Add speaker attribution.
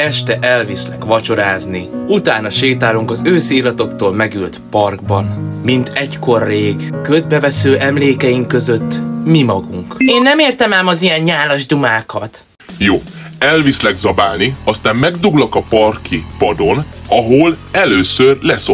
Speaker 1: este elviszlek vacsorázni. Utána sétálunk az őszi illatoktól megült parkban. Mint egykor rég, ködbevesző emlékeink között mi magunk. Én nem értem ám az ilyen nyálas dumákat.
Speaker 2: Jó, elviszlek zabálni, aztán megduglak a parki padon, ahol először